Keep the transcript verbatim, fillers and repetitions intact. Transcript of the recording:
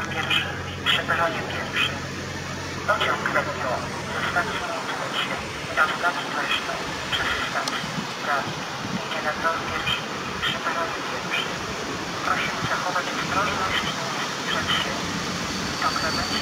pierwszy przy peronie pierwszym. Pociąg letnio ze stacji Międzylesie do stacji Leszno przez stację Prawi idzie na tor pierwszy przy peronie pierwszym. Prosimy zachować ostrożność i nie zbliżać się do krawędzi